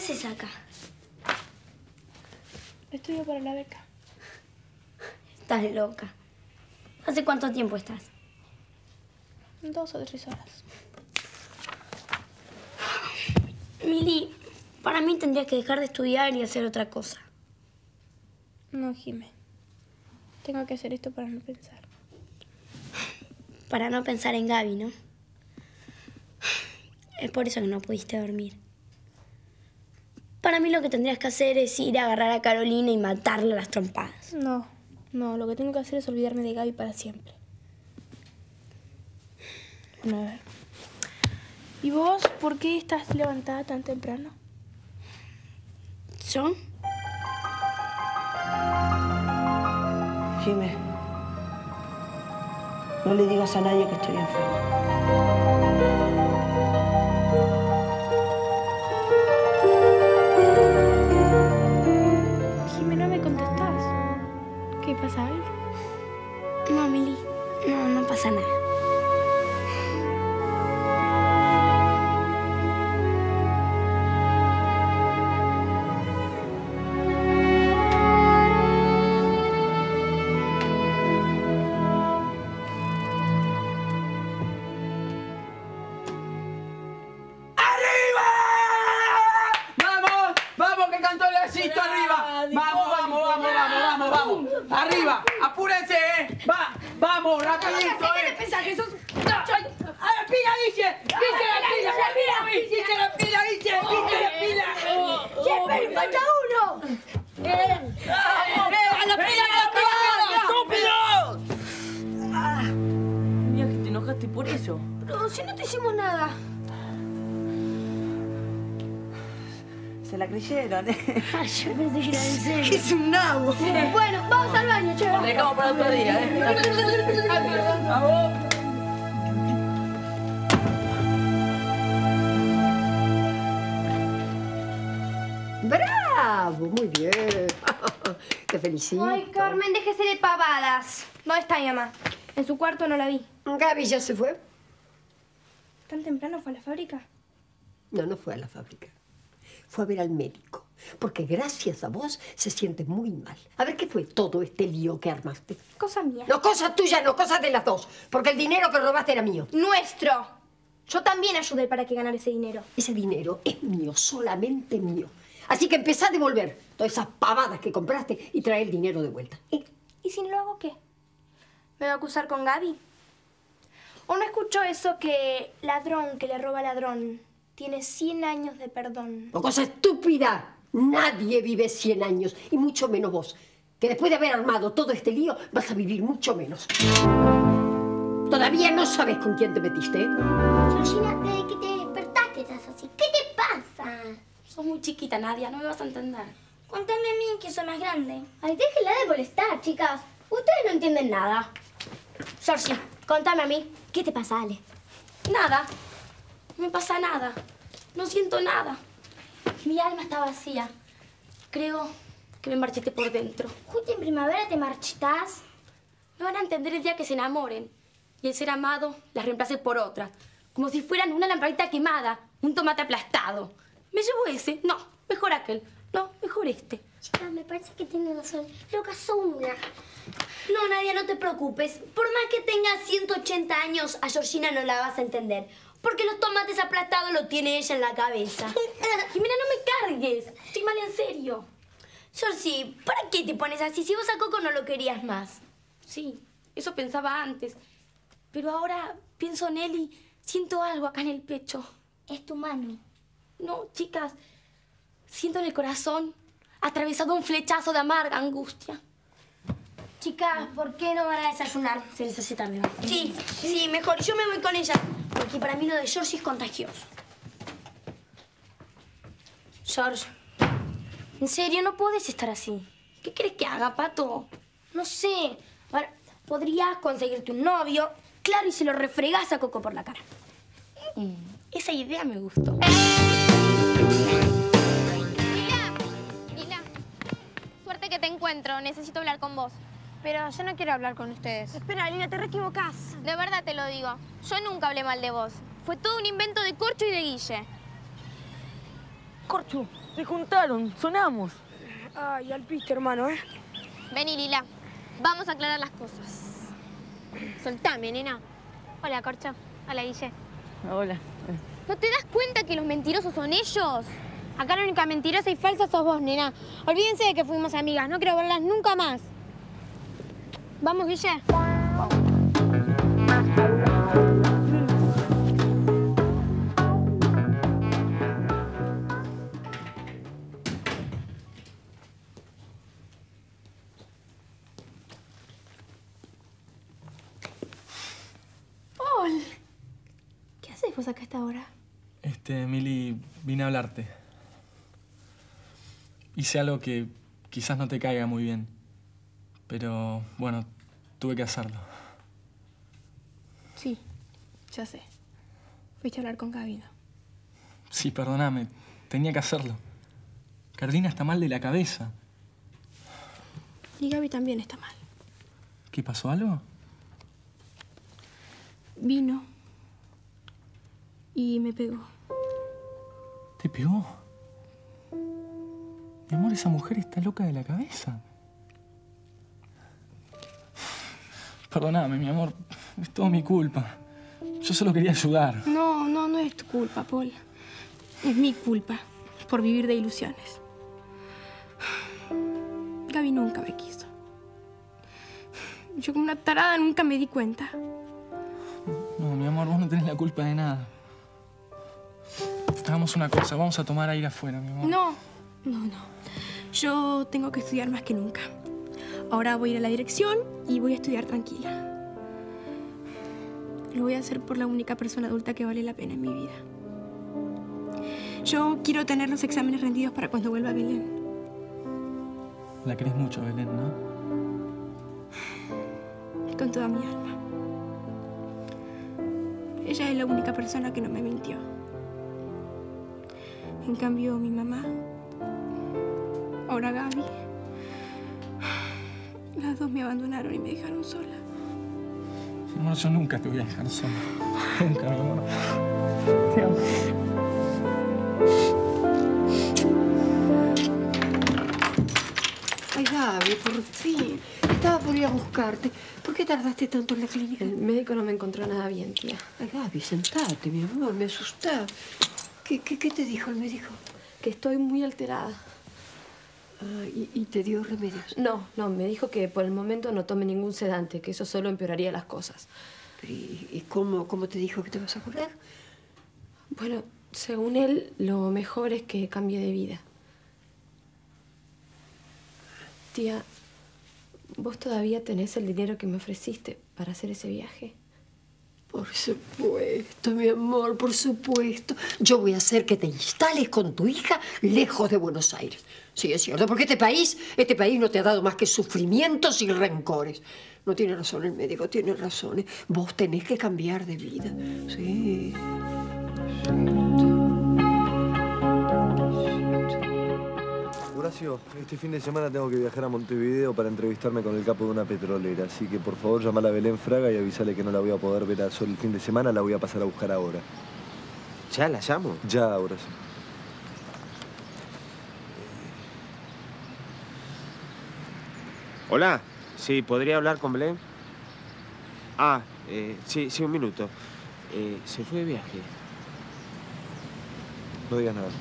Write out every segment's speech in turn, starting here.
haces acá? Estudio para la beca. Estás loca. ¿Hace cuánto tiempo estás? 2 o 3 horas. Mili, para mí tendrías que dejar de estudiar y hacer otra cosa. No, Jimé. Tengo que hacer esto para no pensar. Para no pensar en Gaby, ¿no? Es por eso que no pudiste dormir. Para mí lo que tendrías que hacer es ir a agarrar a Carolina y matarla a las trompadas. No, lo que tengo que hacer es olvidarme de Gaby para siempre. Bueno, a ver. ¿Y vos por qué estás levantada tan temprano? ¿Yo? Jimé, no le digas a nadie que estoy enferma. Jimé, no me contestás. ¿Qué pasa algo? No, Mili. No pasa nada. ¡Arriba! ¡Apúrense, ¡Vamos! ¡Rapidito, ¿Qué te pensás que sos? ¡A la pila, Guille! ¡Guille, la pila! ¡Siempre falta uno! ¡A la pila, ¡Estúpidos! Mira que te enojaste por eso. Pero si no te hicimos nada. Se la creyeron, ¿eh? Ay, yo pensé que era en serio. Es un nabo. Bueno, vamos al baño, che. Lo dejamos para otro día, ¿eh? ¡Vamos! ¡Bravo! Muy bien. Te felicito. Ay, Carmen, déjese de pavadas. ¿Dónde está mi mamá? En su cuarto no la vi. Gaby ya se fue. ¿Tan temprano fue a la fábrica? No fue a la fábrica. Fue a ver al médico. Porque gracias a vos se siente muy mal. A ver, ¿qué fue todo este lío que armaste? Cosa mía. No, cosa tuya, no, cosa de las dos. Porque el dinero que robaste era mío. ¡Nuestro! Yo también ayudé para que ganara ese dinero. Ese dinero es mío, solamente mío. Así que empezá a devolver todas esas pavadas que compraste y trae el dinero de vuelta. ¿Y si no lo hago, qué? ¿Me va a acusar con Gaby? ¿O no escuchó eso que ladrón que le roba ladrón tiene 100 años de perdón? No, cosa estúpida. Nadie vive 100 años, y mucho menos vos. Que después de haber armado todo este lío, vas a vivir mucho menos. Todavía no sabes con quién te metiste, ¿eh? Georgina, desde que te despertaste estás así. ¿Qué te pasa? Sos muy chiquita, Nadia, no me vas a entender. Contame a mí que soy más grande. Ay, déjenla de molestar, chicas. Ustedes no entienden nada. Georgie, contame a mí. ¿Qué te pasa, Ale? Nada. No me pasa nada. No siento nada. Mi alma está vacía. Creo que me marchité por dentro. Justo en primavera te marchitas. No van a entender el día que se enamoren. Y el ser amado las reemplace por otras. Como si fueran una lamparita quemada, un tomate aplastado. ¿Me llevo ese? No, mejor aquel. No, mejor este. Chicas, me parece que tienes razón. Locas son una. No, Nadia, no te preocupes. Por más que tengas 180 años, a Georgina no la vas a entender. Porque los tomates aplastados los tiene ella en la cabeza. Jimena, no me cargues. Estoy mal en serio. Georgie, ¿para qué te pones así? Si vos a Coco no lo querías más. Sí, eso pensaba antes. Pero ahora pienso en él y siento algo acá en el pecho. Es tu mano. No, chicas. Siento en el corazón atravesado un flechazo de amarga angustia. Chicas, ¿por qué no van a desayunar? Se necesita, amiga. Sí, mejor. Yo me voy con ella. Porque para mí lo de Georgie es contagioso. George, en serio, no podés estar así. ¿Qué crees que haga, Pato? No sé. Ahora, podrías conseguirte un novio. Claro, y se lo refregás a Coco por la cara. Esa idea me gustó. Lila, suerte que te encuentro. Necesito hablar con vos. Pero yo no quiero hablar con ustedes. Espera, Lila, te re equivocás. De verdad te lo digo. Yo nunca hablé mal de vos. Fue todo un invento de Corcho y de Guille. Corcho, Se juntaron, sonamos. Ay, al piste, hermano, ¿eh? Vení, Lila. Vamos a aclarar las cosas. Soltame, nena. Hola, Corcho. Hola, Guille. Hola. ¿No te das cuenta que los mentirosos son ellos? Acá la única mentirosa y falsa sos vos, nena. Olvídense de que fuimos amigas. No quiero verlas nunca más. ¿Vamos, Guille? Paul, ¿qué haces vos acá a esta hora? Mili, vine a hablarte. Hice algo que quizás no te caiga muy bien, pero bueno, tuve que hacerlo. Sí, ya sé. Fuiste a hablar con Gaby, ¿no? Sí, perdóname, tenía que hacerlo. Carolina está mal de la cabeza. Y Gaby también está mal. ¿Qué pasó, algo? Vino y me pegó. ¿Te pegó? Mi amor, esa mujer está loca de la cabeza. Perdóname, mi amor. Es todo mi culpa. Yo solo quería ayudar. No es tu culpa, Paul. Es mi culpa por vivir de ilusiones. Gaby nunca me quiso. Yo como una tarada nunca me di cuenta. No, mi amor, vos no tenés la culpa de nada. Hagamos una cosa, vamos a tomar aire afuera, mi amor. No. Yo tengo que estudiar más que nunca. Ahora voy a ir a la dirección y voy a estudiar tranquila. Lo voy a hacer por la única persona adulta que vale la pena en mi vida. Yo quiero tener los exámenes rendidos para cuando vuelva a Belén. La querés mucho, Belén, ¿no? Con toda mi alma. Ella es la única persona que no me mintió. En cambio, mi mamá, ahora Gaby, las dos me abandonaron y me dejaron sola. Mi amor, yo nunca te voy a dejar sola. Nunca, mi amor. Te amo. Ay, Gaby, por fin. Estaba por ir a buscarte. ¿Por qué tardaste tanto en la clínica? El médico no me encontró nada bien, tía. Ay, Gaby, sentate, mi amor. Me asustás. ¿Qué te dijo el médico? Que estoy muy alterada. ¿Y te dio remedios? No, me dijo que por el momento no tome ningún sedante, que eso solo empeoraría las cosas. ¿Y cómo te dijo que te vas a curar? Bueno, según él, lo mejor es que cambie de vida. Tía, ¿vos todavía tenés el dinero que me ofreciste para hacer ese viaje? Por supuesto, mi amor, por supuesto. Yo voy a hacer que te instales con tu hija lejos de Buenos Aires. Sí, es cierto, porque este país no te ha dado más que sufrimientos y rencores. No tiene razón el médico, tiene razón. Vos tenés que cambiar de vida. Sí. Horacio, este fin de semana tengo que viajar a Montevideo para entrevistarme con el capo de una petrolera. Así que, por favor, llamala a Belén Fraga y avísale que no la voy a poder ver solo el fin de semana. La voy a pasar a buscar ahora. ¿Ya la llamo? Ya, Horacio. Hola. Sí, ¿podría hablar con Belén? Sí, un minuto. Se fue de viaje. No digas nada.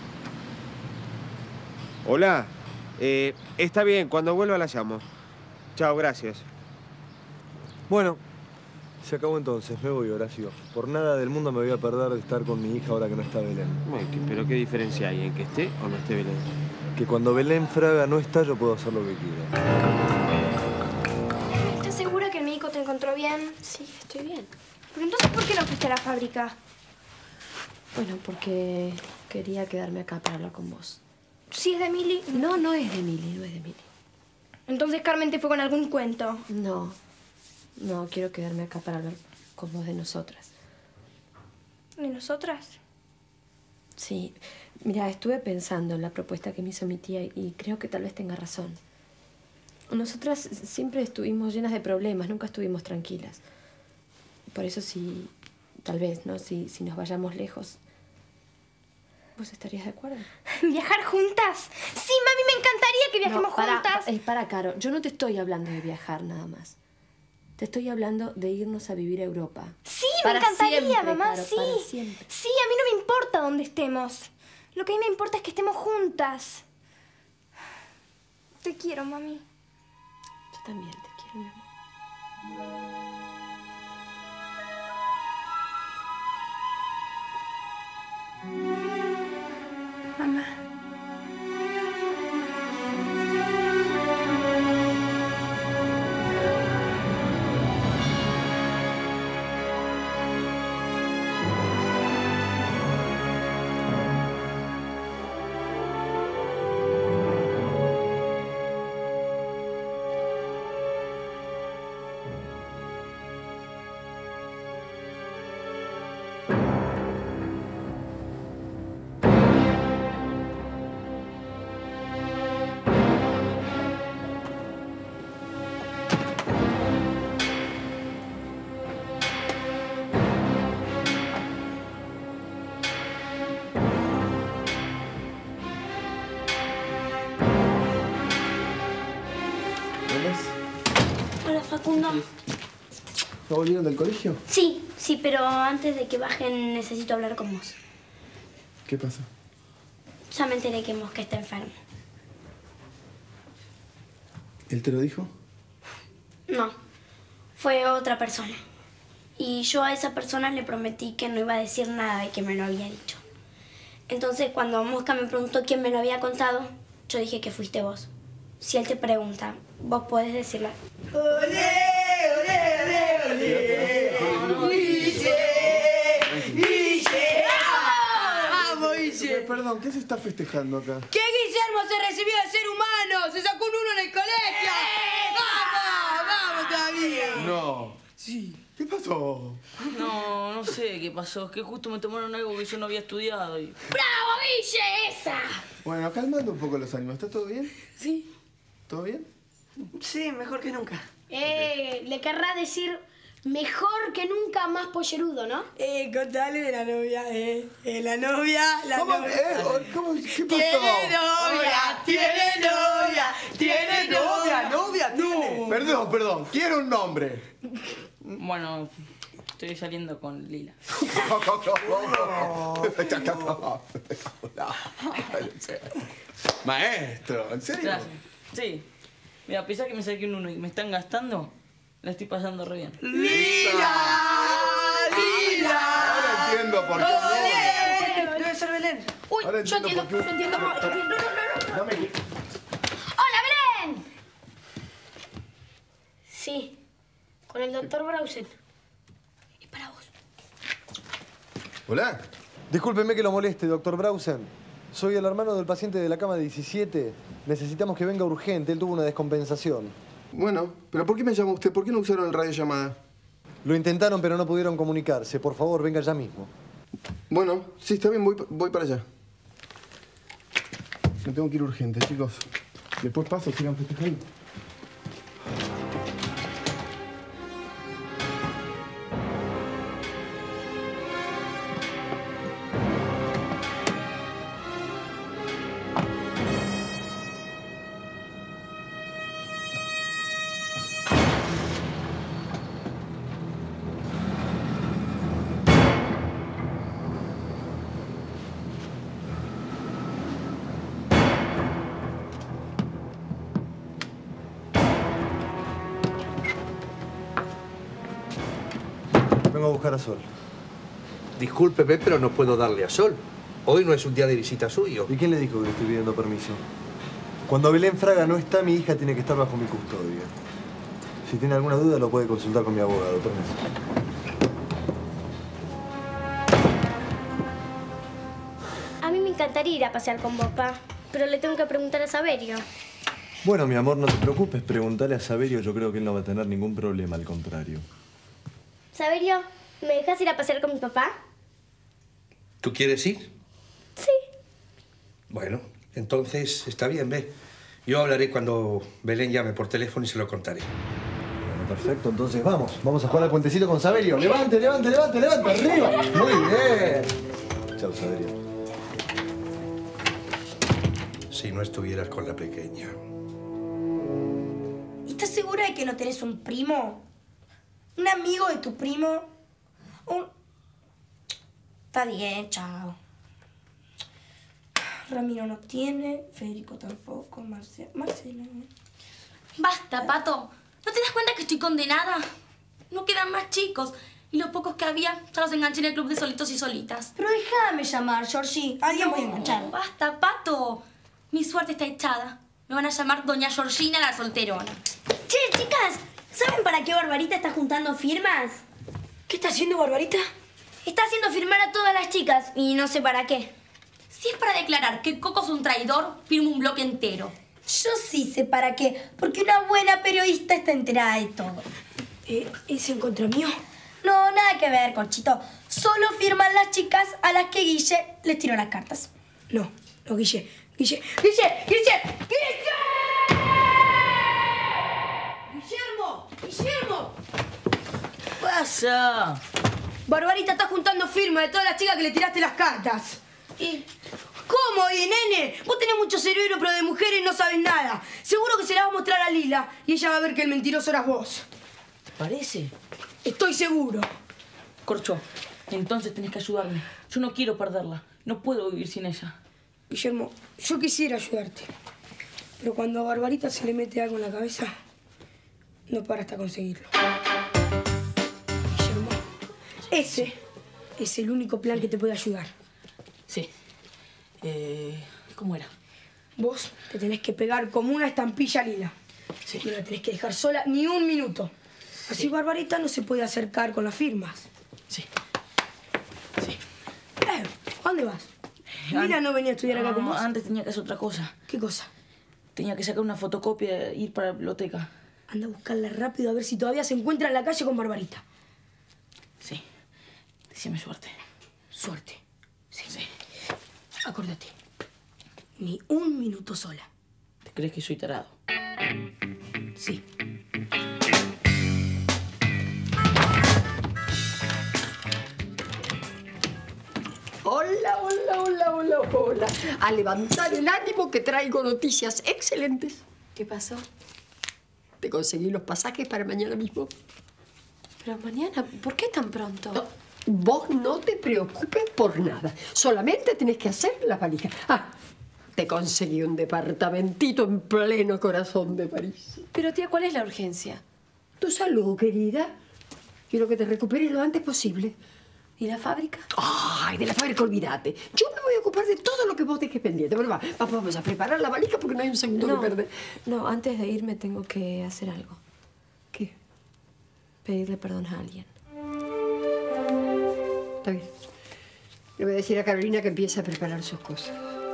Hola. Está bien, cuando vuelva la llamo. Chao, gracias. Bueno, se acabó entonces. Me voy, Horacio. Por nada del mundo me voy a perder de estar con mi hija ahora que no está Belén. ¿Pero qué diferencia hay en que esté o no esté Belén? Que cuando Belén Fraga no está, yo puedo hacer lo que quiera. ¿Estás segura que el médico te encontró bien? Sí, estoy bien. Pero entonces, ¿por qué no fuiste a la fábrica? Bueno, porque quería quedarme acá para hablar con vos. ¿Sí es de Mili? No es de Mili, no es de Mili. Entonces Carmen te fue con algún cuento. No, quiero quedarme acá para hablar con vos de nosotras. ¿De nosotras? Sí, mira, estuve pensando en la propuesta que me hizo mi tía y creo que tal vez tenga razón. Nosotras siempre estuvimos llenas de problemas, nunca estuvimos tranquilas. Por eso tal vez, ¿no? Si nos vayamos lejos, ¿Vos estarías de acuerdo? ¿Viajar juntas? Sí, mami, me encantaría que viajemos juntas. Para, Caro, yo no te estoy hablando de viajar nada más. Te estoy hablando de irnos a vivir a Europa. Sí, me encantaría, siempre, mamá, Caro, sí. para siempre. Sí, a mí no me importa dónde estemos. Lo que a mí me importa es que estemos juntas. Te quiero, mami. Yo también te quiero, mi amor. Mamá. Hola, Facundo. ¿No volvieron del colegio? Sí, pero antes de que bajen necesito hablar con vos. ¿Qué pasa? Ya me enteré que Mosca está enfermo. ¿Él te lo dijo? No, fue otra persona. Y yo a esa persona le prometí que no iba a decir nada de que me lo había dicho. Entonces, cuando Mosca me preguntó quién me lo había contado, yo dije que fuiste vos. Si él te pregunta, vos podés decirle. ¡Olé, olé, olé, olé! ¡Guille! ¡Guille! ¡Vamos, Guille! Perdón, ¿qué se está festejando acá? ¡Que Guillermo se recibió de ser humano! ¡Se sacó un 1 en el colegio! ¡Vamos! ¡Vamos todavía! No. Sí. ¿Qué pasó? No sé qué pasó. Es que justo me tomaron algo que yo no había estudiado y... ¡Bravo, Guille! ¡Esa! Bueno, calmando un poco los ánimos. ¿Está todo bien? Sí. ¿Todo bien? Sí, mejor que nunca. Le querrá decir mejor que nunca más pollerudo, ¿no? Contale de la novia, la novia, la ¿Cómo? novia. ¿Cómo? ¿Qué pasó? Tiene novia, tiene novia, tiene novia. ¿Novia tiene? No. Perdón. Quiero un nombre. Bueno, estoy saliendo con Lila. Maestro, ¿en serio? Gracias. Sí. Mira, a pesar que me saqué un 1 y me están gastando, la estoy pasando re bien. ¡Lila! ¡Lila! Ahora entiendo por qué. Debe ser Belén. Uy, Ahora yo entiendo, por qué. yo entiendo. No. Dame. ¡Hola, Belén! Sí, con el doctor Brausen. Y para vos. Hola. Discúlpeme que lo moleste, doctor Brausen. Soy el hermano del paciente de la cama 17. Necesitamos que venga urgente. Él tuvo una descompensación. Bueno, pero ¿por qué me llamó usted? ¿Por qué no usaron el radiollamada? Lo intentaron, pero no pudieron comunicarse. Por favor, venga ya mismo. Bueno, sí, está bien, voy para allá. Me tengo que ir urgente, chicos. Después paso, sigan festejando. Vengo a buscar a Sol. Discúlpeme, pero no puedo darle a Sol. Hoy no es un día de visita suyo. ¿Y quién le dijo que le estoy pidiendo permiso? Cuando Belén Fraga no está, mi hija tiene que estar bajo mi custodia. Si tiene alguna duda, lo puede consultar con mi abogado. Permiso. A mí me encantaría ir a pasear con vos, pa, pero le tengo que preguntar a Saverio. Bueno, mi amor, no te preocupes. Preguntale a Saverio. Yo creo que él no va a tener ningún problema, al contrario. Saverio, ¿me dejas ir a pasear con mi papá? ¿Tú quieres ir? Sí. Bueno, entonces está bien, ve. Yo hablaré cuando Belén llame por teléfono y se lo contaré. Bueno, perfecto. Entonces vamos. Vamos a jugar al puentecito con Saverio. ¡Levante, levante, levante, levante! ¡Arriba! Muy bien. Chao, Saverio. si no estuvieras con la pequeña. ¿Estás segura de que no tenés un primo? ¿Un amigo de tu primo? Está bien, chao. Ramiro no tiene, Federico tampoco, Marcela no. Basta, Pato. ¿No te das cuenta que estoy condenada? No quedan más chicos. Y los pocos que había, ya los enganché en el club de solitos y solitas. Pero déjame llamar, Georgie. Alguien voy a enganchar. No, basta, Pato. Mi suerte está echada. Me van a llamar Doña Georgina la solterona. Che, chicas, ¿saben para qué Barbarita está juntando firmas? ¿Qué está haciendo Barbarita? Está haciendo firmar a todas las chicas y no sé para qué. Si es para declarar que Coco es un traidor, firmo un bloque entero. Yo sí sé para qué. Porque una buena periodista está enterada de todo. ¿Es en contra mío? No, nada que ver, Conchito. Solo firman las chicas a las que Guille les tiró las cartas. No, Guille. ¡Guillermo! ¿Qué pasa? Barbarita está juntando firmas de todas las chicas que le tiraste las cartas. ¿Cómo? ¿Y nene? Vos tenés mucho cerebro, pero de mujeres no sabes nada. Seguro que se la va a mostrar a Lila y ella va a ver que el mentiroso eras vos. ¿Te parece? Estoy seguro. Corcho, entonces tenés que ayudarme. Yo no quiero perderla. No puedo vivir sin ella. Guillermo, yo quisiera ayudarte. Pero cuando a Barbarita se le mete algo en la cabeza, no para hasta conseguirlo. Guillermo, ese es el único plan que te puede ayudar. Sí. ¿Cómo era? Vos te tenés que pegar como una estampilla a Lila. Sí. No la tenés que dejar sola ni un minuto. Así Barbarita no se puede acercar con las firmas. Sí. ¿A dónde vas? Lila no venía a estudiar acá con vos. Antes tenía que hacer otra cosa. ¿Qué cosa? Tenía que sacar una fotocopia e ir para la biblioteca. Anda a buscarla rápido a ver si todavía se encuentra en la calle con Barbarita. Sí. Decime suerte. Suerte. Sí. Acordate. Ni un minuto sola. ¿Te crees que soy tarado? Sí. Hola. A levantar el ánimo que traigo noticias excelentes. ¿Qué pasó? Te conseguí los pasajes para mañana mismo. Pero mañana, ¿por qué tan pronto? No, vos no te preocupes por nada. Solamente tenés que hacer las valijas. Te conseguí un departamentito en pleno corazón de París. Pero tía, ¿cuál es la urgencia? Tu salud, querida. Quiero que te recuperes lo antes posible. ¿Y la fábrica? Ay, de la fábrica olvídate. Yo me voy a ocupar de todo lo que vos dejes pendiente. Bueno, vamos a preparar la valija porque no hay un segundo que perder. No, antes de irme tengo que hacer algo. ¿Qué? Pedirle perdón a alguien. Está bien. Le voy a decir a Carolina que empiece a preparar sus cosas.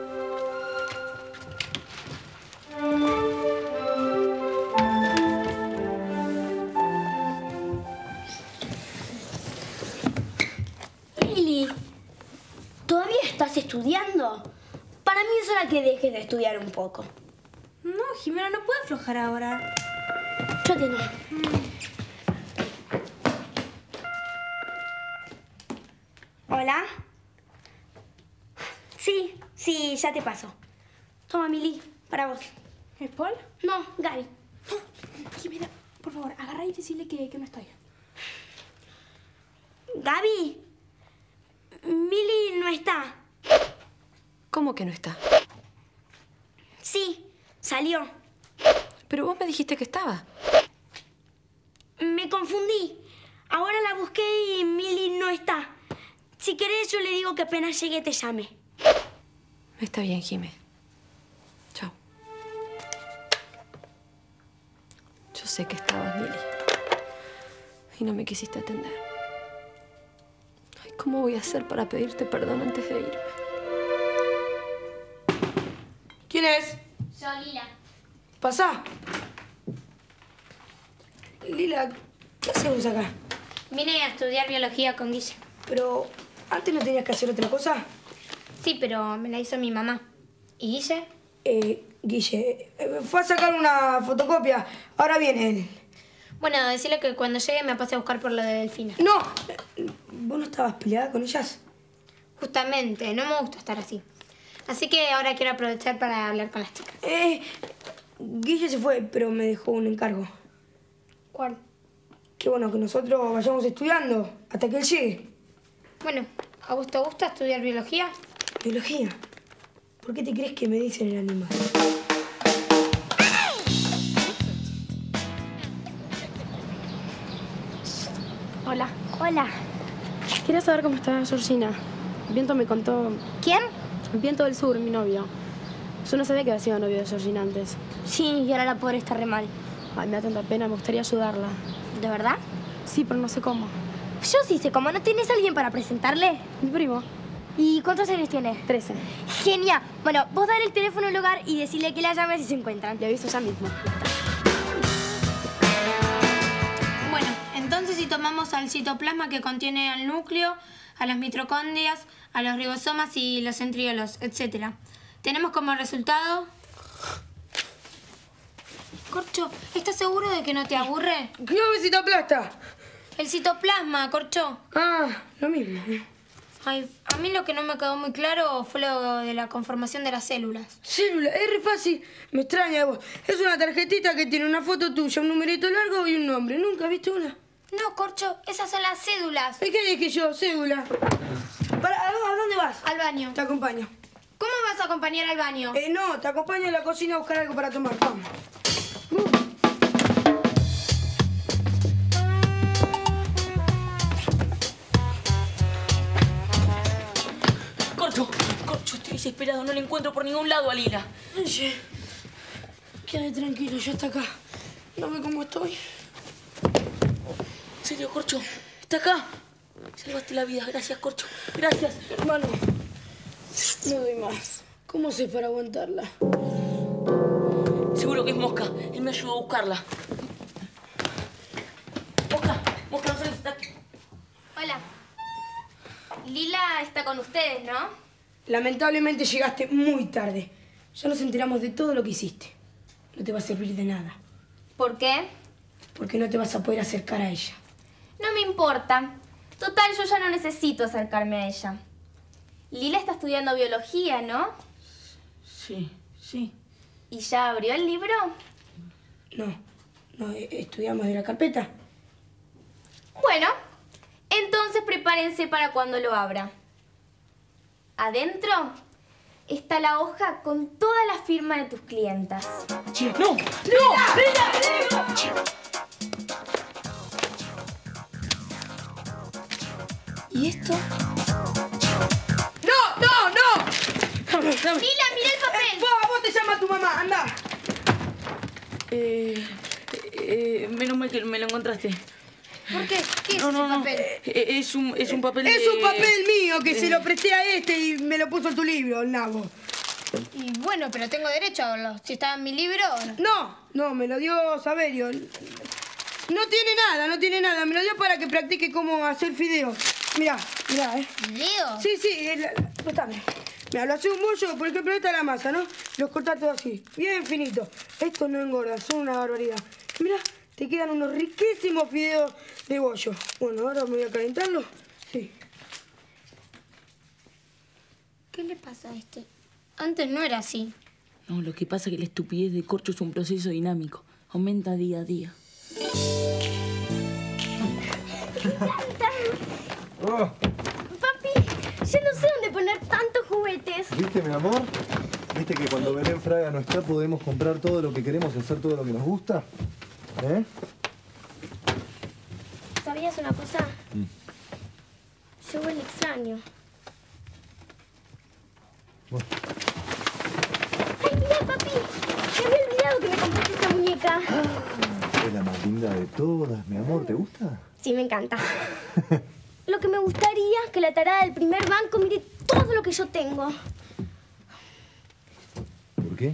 ¿Todavía estás estudiando? Para mí es hora que dejes de estudiar un poco. No, Jimena, no puedo aflojar ahora. Yo te no. ¿Hola? Sí, ya te paso. Toma, Mili, para vos. ¿Es Paul? No, Gaby. Jimena, por favor, agarra y decirle que no estoy. Gaby, Mili no está. ¿Cómo que no está? Sí, salió. Pero vos me dijiste que estaba. Me confundí. Ahora la busqué y Mili no está. Si querés, yo le digo que apenas llegue te llame. Está bien, Jimé. Chao. Yo sé que estabas, Mili. Y no me quisiste atender. Ay, ¿cómo voy a hacer para pedirte perdón antes de irme? ¿Quién es? Yo, Lila. Pasá. Lila, ¿qué hacemos acá? Vine a estudiar biología con Guille. Pero, ¿antes no tenías que hacer otra cosa? Sí, pero me la hizo mi mamá. ¿Y Guille? Guille, fue a sacar una fotocopia. Ahora viene él. Bueno, decirle que cuando llegue me pase a buscar por lo de Delfina. ¡No! ¿Vos no estabas peleada con ellas? Justamente, no me gusta estar así. Así que ahora quiero aprovechar para hablar con las chicas. Guille se fue, pero me dejó un encargo. ¿Cuál? Que bueno, que nosotros vayamos estudiando hasta que él llegue. Bueno, ¿a vos te gusta estudiar biología? ¿Biología? ¿Por qué te crees que me dicen el animal? Hola. Hola. Quería saber cómo está Georgina. Viento me contó... ¿Quién? Viento del Sur, mi novio. Yo no sabía que había sido novio de Georgina antes. Sí, y ahora la pobre está re mal. Ay, me da tanta pena, me gustaría ayudarla. ¿De verdad? Sí, pero no sé cómo. Yo sí sé cómo. ¿No tienes a alguien para presentarle? Mi primo. ¿Y cuántos años tiene? 13. Genial. Bueno, vos dale el teléfono al hogar y decirle que la llame si se encuentran. Le aviso ya mismo. Bueno, entonces si tomamos al citoplasma que contiene al núcleo, a las mitocondrias, a los ribosomas y los centriolos, etc. Tenemos como resultado... Corcho, ¿estás seguro de que no te aburre? ¿Qué es citoplasta? El citoplasma, Corcho. Ah, lo mismo. Ay, a mí lo que no me quedó muy claro fue lo de la conformación de las células. Célula, es re fácil. Me extraña vos. Es una tarjetita que tiene una foto tuya, un numerito largo y un nombre. ¿Nunca viste una? No, Corcho, esas son las cédulas. ¿Y qué dije yo? Cédula. ¿A dónde vas? Al baño. Te acompaño. ¿Cómo me vas a acompañar al baño? No, te acompaño a la cocina a buscar algo para tomar. Vamos. Corcho, estoy desesperado. No le encuentro por ningún lado a Lila. Oye, quédate tranquilo, ya está acá. No ve cómo estoy. ¿En serio, Corcho? ¿Está acá? Salvaste la vida. Gracias, Corcho. Gracias. Hermano, no doy más. ¿Cómo sé para aguantarla? Seguro que es Mosca. Él me ayudó a buscarla. Mosca, no sales. Hola. Lila está con ustedes, ¿no? Lamentablemente llegaste muy tarde. Ya nos enteramos de todo lo que hiciste. No te va a servir de nada. ¿Por qué? Porque no te vas a poder acercar a ella. No me importa. Total, yo ya no necesito acercarme a ella. Lila está estudiando biología, ¿no? Sí. ¿Y ya abrió el libro? No, estudiamos de la carpeta. Bueno, entonces prepárense para cuando lo abra. Adentro está la hoja con toda la firma de tus clientas. ¡No! ¿Y esto? ¡No! Lila, mira el papel. Vos te llama tu mamá, anda. Menos mal que me lo encontraste. ¿Por qué? ¿Qué es ese papel? Es un papel Es un papel mío que se lo presté a este y me lo puso en tu libro, el nabo. Y bueno, pero tengo derecho a verlo. Si está en mi libro... No, me lo dio Saverio. No tiene nada. Me lo dio para que practique cómo hacer fideos. Mirá, ¿Fideo? Sí, préstame. Mirá, lo hace un bollo, por ejemplo, esta es la masa, ¿no? Los cortás todo así, bien finito. Estos no engordan, son una barbaridad. Mirá, te quedan unos riquísimos fideos de bollo. Bueno, ahora me voy a calentarlo. Sí. ¿Qué le pasa a este? Antes no era así. No, lo que pasa es que la estupidez de Corcho es un proceso dinámico. Aumenta día a día. Oh, Papi, yo no sé dónde poner tantos juguetes. ¿viste, mi amor? ¿Viste que cuando Belén Fraga no está podemos comprar todo lo que queremos y hacer todo lo que nos gusta? ¿Eh? ¿Sabías una cosa? Yo huele extraño. Bueno. ¡Ay, mira, papi! Me había olvidado que me compraste esta muñeca. Es la más linda de todas, mi amor. ¿Te gusta? Sí, me encanta. Lo que me gustaría es que la tarada del primer banco mire todo lo que yo tengo. ¿Por qué?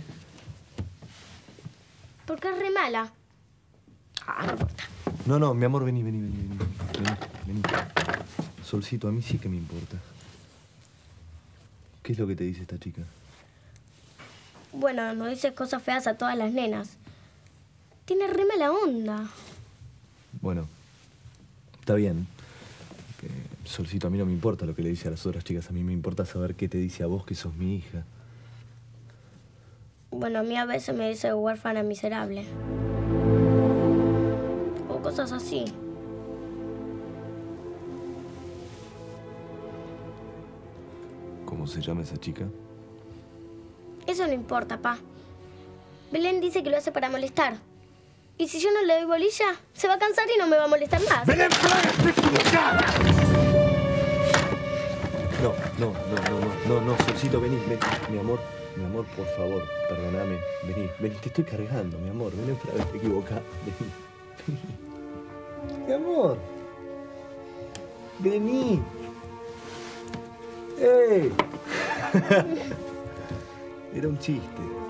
Porque es re mala. No importa. No, mi amor, vení. Vení. Solcito, a mí sí que me importa. ¿Qué es lo que te dice esta chica? Bueno, no dices cosas feas a todas las nenas. Tiene re mala onda. Bueno, está bien. Solcito, a mí no me importa lo que le dice a las otras chicas. A mí me importa saber qué te dice a vos que sos mi hija. Bueno, a mí a veces me dice huérfana miserable. O cosas así. ¿Cómo se llama esa chica? Eso no importa, pa. Belén dice que lo hace para molestar. Y si yo no le doy bolilla, se va a cansar y no me va a molestar más. ¡Belén Fraga, está equivocada! No, Solcito, vení, mi amor, por favor, perdóname, vení, te estoy cargando, mi amor, Belén Fraga está equivocada, vení. Mi amor, vení. ¡Ey! Era un chiste.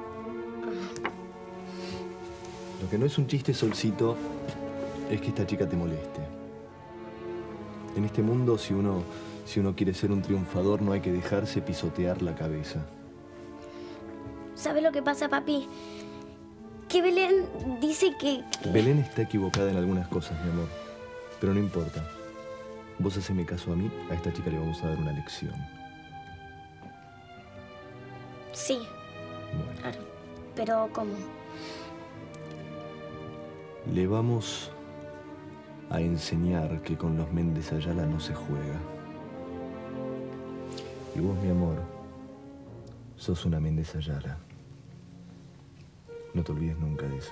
Lo que no es un chiste, Solcito, es que esta chica te moleste. En este mundo, si uno quiere ser un triunfador, no hay que dejarse pisotear la cabeza. ¿Sabes lo que pasa, papi? Que Belén dice que... Belén está equivocada en algunas cosas, mi amor. Pero no importa. Vos haceme caso a mí, a esta chica le vamos a dar una lección. Sí. Bueno. Claro. Pero, ¿cómo? Le vamos a enseñar que con los Méndez Ayala no se juega. Y vos, mi amor, sos una Méndez Ayala. No te olvides nunca de eso.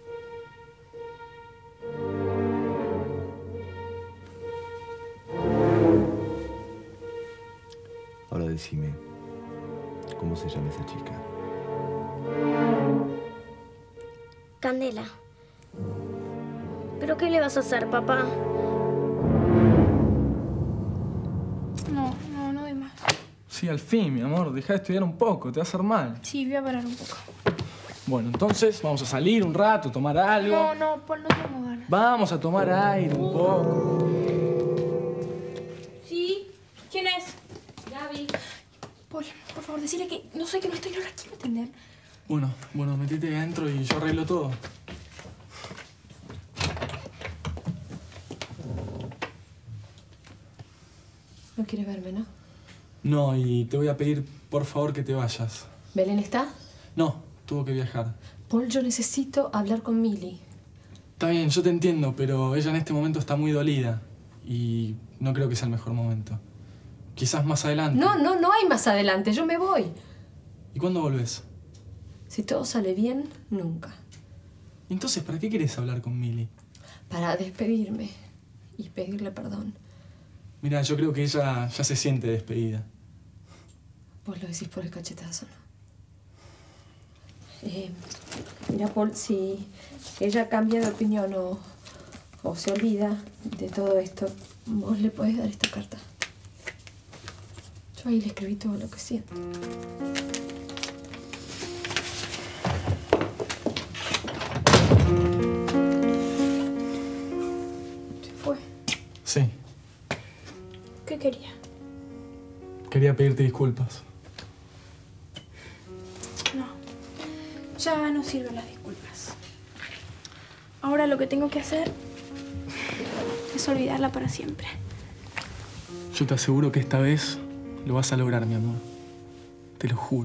Ahora decime, ¿cómo se llama esa chica? Candela. ¿Pero qué le vas a hacer, papá? No doy más. Sí, al fin, mi amor. Deja de estudiar un poco. Te va a hacer mal. Sí, voy a parar un poco. Bueno, entonces vamos a salir un rato, tomar algo. No, Paul, no tengo ganas. Vamos a tomar aire un poco. ¿Sí? ¿Quién es? Gaby. Paul, por favor, decirle que no sé que no estoy, no la quiero atender. Bueno, metete adentro y yo arreglo todo. No quiere verme, ¿no? No, y te voy a pedir, por favor, que te vayas. ¿Belén está? No, tuvo que viajar. Paul, yo necesito hablar con Milly. Está bien, yo te entiendo, pero ella en este momento está muy dolida. Y no creo que sea el mejor momento. Quizás más adelante. No hay más adelante. Yo me voy. ¿Y cuándo volvés? Si todo sale bien, nunca. Entonces, ¿para qué querés hablar con Milly? Para despedirme y pedirle perdón. Mira, yo creo que ella ya se siente despedida. Vos lo decís por el cachetazo, ¿no? Mira, Paul, si ella cambia de opinión o se olvida de todo esto, vos le podés dar esta carta. Yo ahí le escribí todo lo que siento. ¿Se fue? Sí. ¿Qué quería? Quería pedirte disculpas. No. Ya no sirven las disculpas. Ahora lo que tengo que hacer es olvidarla para siempre. Yo te aseguro que esta vez lo vas a lograr, mi amor. Te lo juro.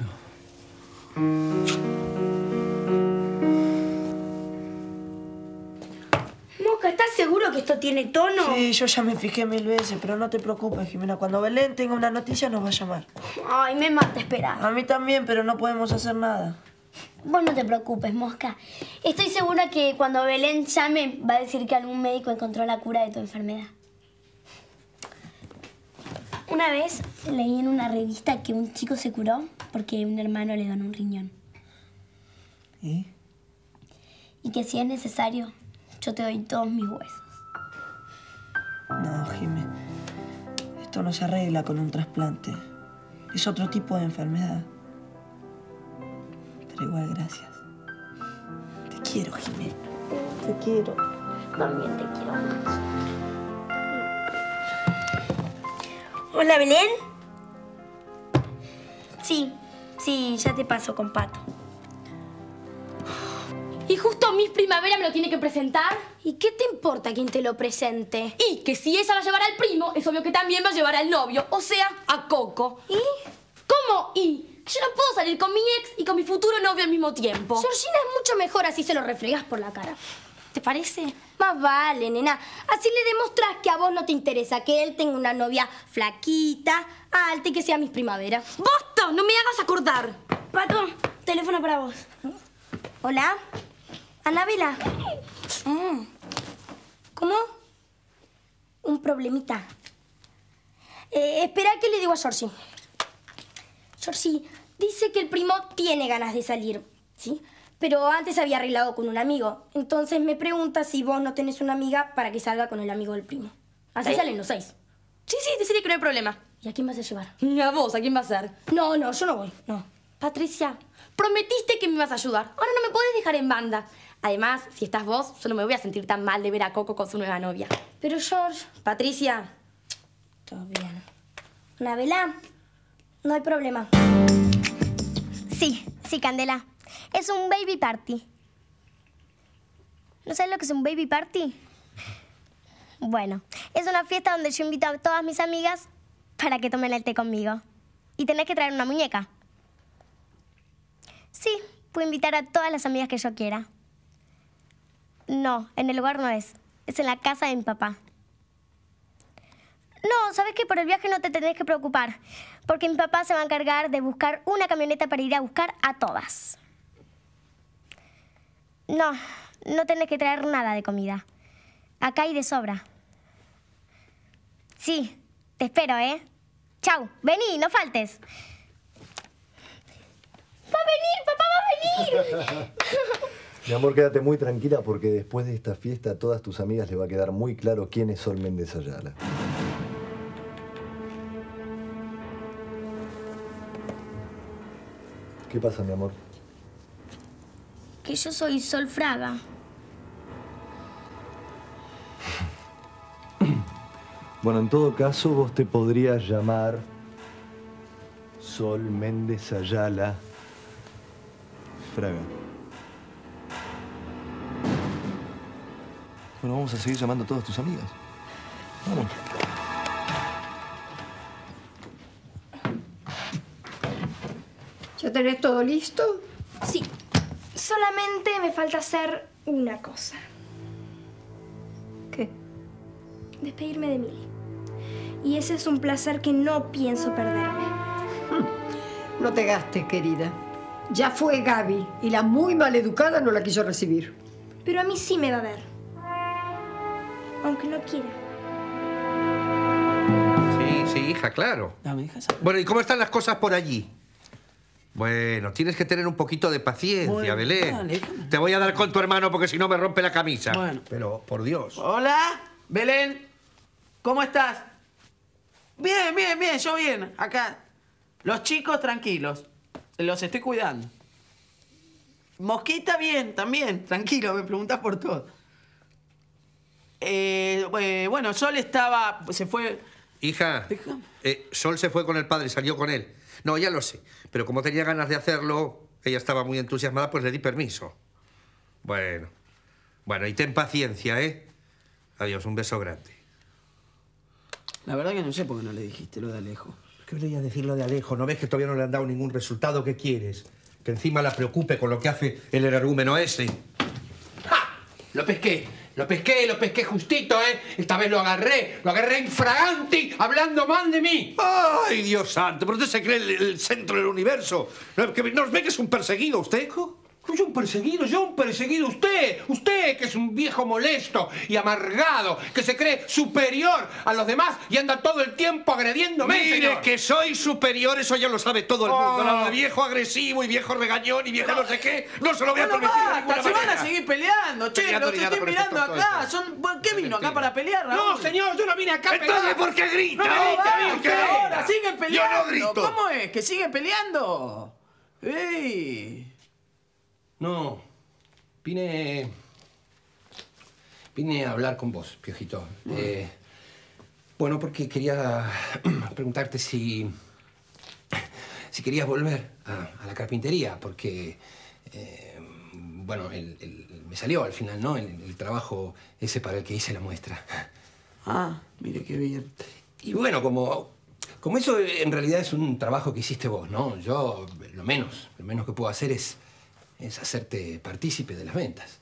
Mosca, ¿estás seguro que esto tiene tono? Sí, yo ya me fijé 1000 veces, pero no te preocupes, Jimena. Cuando Belén tenga una noticia nos va a llamar. Ay, me mata esperar. A mí también, pero no podemos hacer nada. Vos no te preocupes, Mosca. Estoy segura que cuando Belén llame va a decir que algún médico encontró la cura de tu enfermedad. Una vez leí en una revista que un chico se curó porque un hermano le donó un riñón. ¿Y? Y que si es necesario, yo te doy todos mis huesos. No, Jimé. Esto no se arregla con un trasplante. Es otro tipo de enfermedad. Pero igual, gracias. Te quiero, Jimé. Te quiero. También te quiero mucho. Hola, Belén. Sí, ya te paso con Pato. Y justo Miss Primavera me lo tiene que presentar. ¿Y qué te importa quién te lo presente? Y que si ella va a llevar al primo, es obvio que también va a llevar al novio. O sea, a Coco. ¿Y? ¿Cómo y? Yo no puedo salir con mi ex y con mi futuro novio al mismo tiempo. Georgina es mucho mejor así se lo refregás por la cara. ¿Te parece? Más vale, nena. Así le demostrás que a vos no te interesa que él tenga una novia flaquita, alta y que sea Miss Primavera. ¡Bosto! ¡No me hagas acordar! Pato, teléfono para vos. ¿Hola? ¿Anabela? ¿Cómo? Un problemita. Espera que le digo a Georgie. Georgie, dice que el primo tiene ganas de salir, ¿sí? Pero antes había arreglado con un amigo. Entonces me pregunta si vos no tenés una amiga para que salga con el amigo del primo. Así salen los 6. Sí, decirle que no hay problema. ¿Y a quién vas a llevar? A vos, ¿a quién va a ser? No, yo no voy, no. Patricia, prometiste que me ibas a ayudar. Ahora no me podés dejar en banda. Además, si estás vos, yo no me voy a sentir tan mal de ver a Coco con su nueva novia. Pero George... Patricia. Todo bien. Anabela, no hay problema. Sí, Candela. Es un baby party. ¿No sabes lo que es un baby party? Bueno, es una fiesta donde yo invito a todas mis amigas para que tomen el té conmigo. Y tenés que traer una muñeca. Sí, puedo invitar a todas las amigas que yo quiera. No, en el lugar no es. Es en la casa de mi papá. No, ¿sabes qué? Por el viaje no te tenés que preocupar. Porque mi papá se va a encargar de buscar una camioneta para ir a buscar a todas. No tenés que traer nada de comida. Acá hay de sobra. Sí, te espero, ¿eh? Chau, vení, no faltes. ¡Va a venir, papá, va a venir! Mi amor, quédate muy tranquila porque después de esta fiesta a todas tus amigas les va a quedar muy claro quién es Sol Méndez Ayala. ¿Qué pasa, mi amor? Que yo soy Sol Fraga. Bueno, en todo caso, vos te podrías llamar Sol Méndez Ayala Fraga. Bueno, vamos a seguir llamando a todas tus amigas. Vamos. ¿Ya tenés todo listo? Sí. Solamente me falta hacer una cosa. ¿Qué? Despedirme de Mili. Y ese es un placer que no pienso perderme. No te gastes, querida. Ya fue Gaby y la muy maleducada no la quiso recibir. Pero a mí sí me va a ver. Aunque no quiera. Sí, hija, claro. Dame, hija. Bueno, ¿y cómo están las cosas por allí? Bueno, tienes que tener un poquito de paciencia, Bueno, Belén. dale. Te voy a dar con tu hermano porque si no me rompe la camisa. Bueno. Pero, por Dios. Hola, Belén. ¿Cómo estás? Bien, yo bien. Acá. Los chicos tranquilos. Los estoy cuidando. Mosquita bien, también. Tranquilo, me preguntás por todo. Bueno, Sol se fue... Hija, Sol se fue con el padre, salió con él. No, ya lo sé. Pero como tenía ganas de hacerlo, ella estaba muy entusiasmada, pues le di permiso. Bueno, y ten paciencia, ¿eh? Adiós, un beso grande. La verdad que no sé por qué no le dijiste lo de Alejo. ¿Qué le voy a decir lo de Alejo? ¿No ves que todavía no le han dado ningún resultado? ¿Qué quieres? Que encima la preocupe con lo que hace el energúmeno ese. ¡Ja! Lo pesqué justito, ¿eh? Esta vez lo agarré infraganti, hablando mal de mí. ¡Ay, Dios santo! ¿Pero usted se cree el centro del universo? ¿Nos ve que es un perseguido usted? Yo un perseguido, usted que es un viejo molesto y amargado, que se cree superior a los demás y anda todo el tiempo agrediéndome, Mire, señor. que soy superior, eso ya lo sabe todo el mundo. Lo de viejo agresivo y viejo regañón y viejo no sé qué, no se lo voy a permitir de ninguna se van manera. a seguir peleando, che, Peleando, los estoy lidiando con mirando este acá. tonto ¿Qué vino acá para pelear, Raúl? No, señor, yo no vine acá a Entonces, pelear. ¿por qué grita? No me grite a mí, ¿Por qué usted. Ahora siguen peleando. Yo no grito. ¿Cómo es? ¿Que siguen peleando? ¡Ey! No, vine a hablar con vos, Piojito. Bueno, porque quería preguntarte si querías volver a la carpintería, porque, bueno, me salió al final, ¿no? El trabajo ese para el que hice la muestra. Ah, mire qué bien. Y bueno, como Como eso en realidad es un trabajo que hiciste vos, ¿no? Yo lo menos que puedo hacer es hacerte partícipe de las ventas.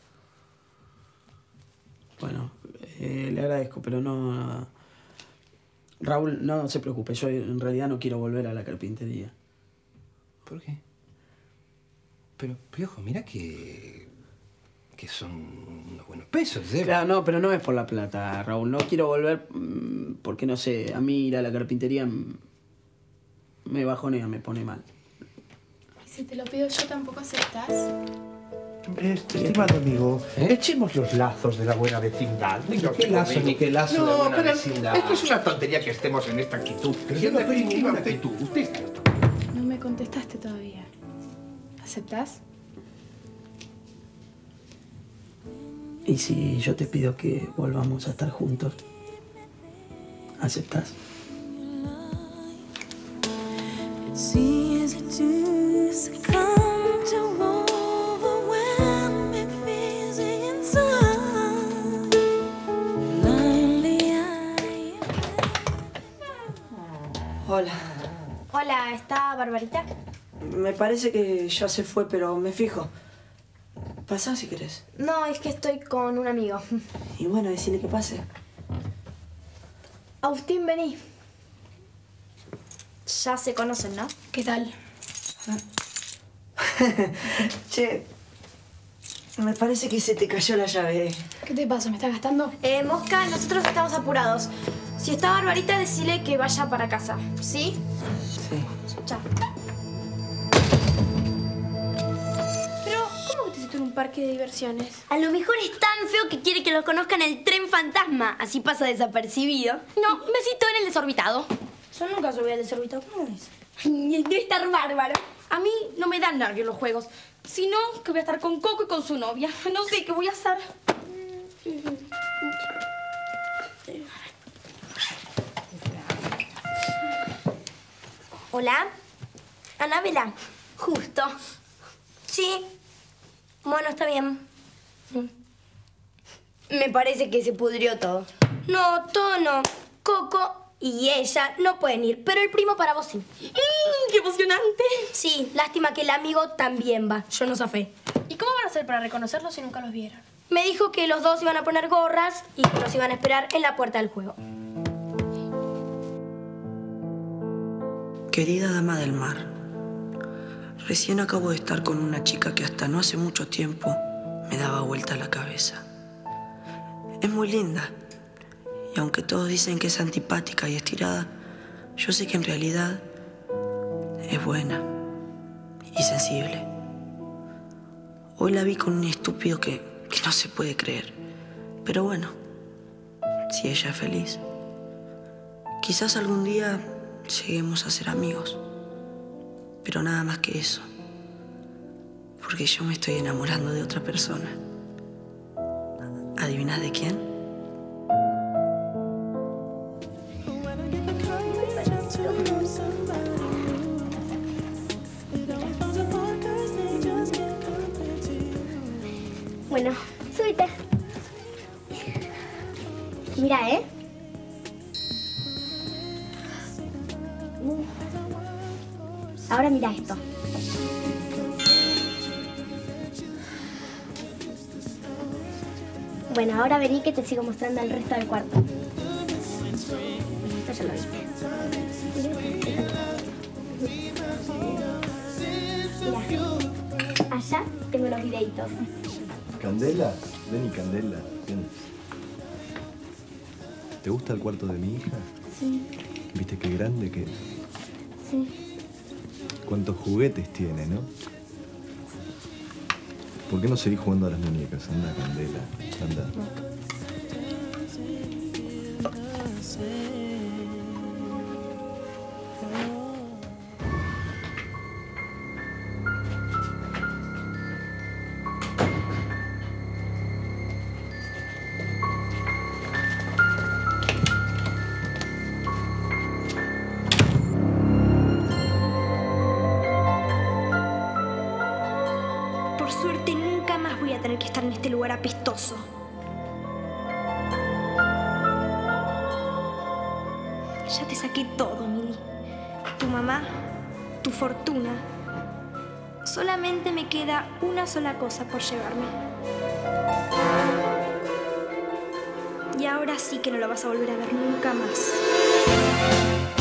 Bueno, le agradezco, pero no... Raúl, no se preocupe, yo en realidad no quiero volver a la carpintería. ¿Por qué? Pero, Piojo, mira que son unos buenos pesos, ¿eh? Claro, no, pero no es por la plata, Raúl. No quiero volver porque, no sé, a mí ir a la carpintería me bajonea, me pone mal. ¿Y si te lo pido yo, tampoco aceptás? Estimado amigo, echemos los lazos de la buena vecindad. ¿Qué lazo ni qué lazo de buena vecindad? Esto es una tontería que estemos en esta actitud. Pero yo no estoy en ninguna actitud. Usted está... No me contestaste todavía. ¿Aceptás? ¿Y si yo te pido que volvamos a estar juntos? ¿Aceptás? Hola. Hola, ¿está Barbarita? Me parece que ya se fue, pero me fijo. Pasa si querés. No, es que estoy con un amigo. Y bueno, decile que pase. Agustín, vení. Ya se conocen, ¿no? ¿Qué tal? Che, me parece que se te cayó la llave. ¿Qué te pasa? ¿Me estás gastando? Mosca, nosotros estamos apurados. Si está Barbarita, decile que vaya para casa. ¿Sí? Sí. Chao. Pero, ¿cómo que te hiciste en un parque de diversiones? A lo mejor es tan feo que quiere que lo conozcan el tren fantasma. Así pasa desapercibido. No, me citó en el desorbitado. Yo nunca subí al desorbitado. ¿Cómo es? Debe estar bárbaro. A mí no me dan nervios los juegos. Sino que voy a estar con Coco y con su novia. No sé qué voy a hacer. Hola, Anabela. Justo. Sí. Bueno, está bien. Me parece que se pudrió todo. No, todo no. Coco y ella no pueden ir, pero el primo para vos sí. ¡Qué emocionante! Sí, lástima que el amigo también va. Yo no zafé. ¿Y cómo van a hacer para reconocerlos si nunca los vieron? Me dijo que los dos iban a poner gorras y que los iban a esperar en la puerta del juego. Querida dama del mar, recién acabo de estar con una chica que hasta no hace mucho tiempo me daba vuelta la cabeza. Es muy linda, y aunque todos dicen que es antipática y estirada, yo sé que en realidad es buena y sensible. Hoy la vi con un estúpido que no se puede creer, pero bueno, si ella es feliz, quizás algún día lleguemos a ser amigos, pero nada más que eso, porque yo me estoy enamorando de otra persona. ¿Adivinas de quién? Bueno, súbete. Mira, ¿eh? Ahora mira esto. Bueno, ahora vení que te sigo mostrando el resto del cuarto. Esto ya lo viste. Mira, allá tengo los videitos. Candela, ven y Candela, ven. ¿Te gusta el cuarto de mi hija? Sí, ¿Viste qué grande que es? sí. Cuántos juguetes tiene, ¿no? ¿Por qué no seguís jugando a las muñecas? Anda, Candela, anda. Por suerte nunca más voy a tener que estar en este lugar apestoso. Ya te saqué todo, Mili. Tu mamá, tu fortuna. Solamente me queda una sola cosa por llevarme. Y ahora sí que no lo vas a volver a ver nunca más.